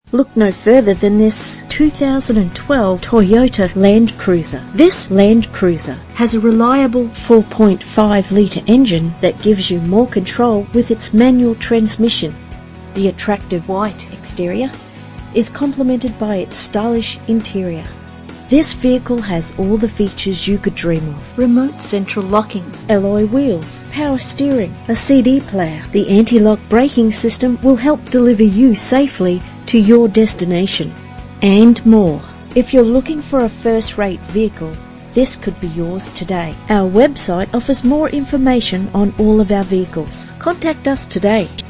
Look no further than this 2012 Toyota Land Cruiser. This Land Cruiser has a reliable 4.5-litre engine that gives you more control with its manual transmission. The attractive white exterior is complemented by its stylish interior. This vehicle has all the features you could dream of. Remote central locking, alloy wheels, power steering, a CD player. The anti-lock braking system will help deliver you safely to your destination, and more. If you're looking for a first-rate vehicle, this could be yours today. Our website offers more information on all of our vehicles. Contact us today.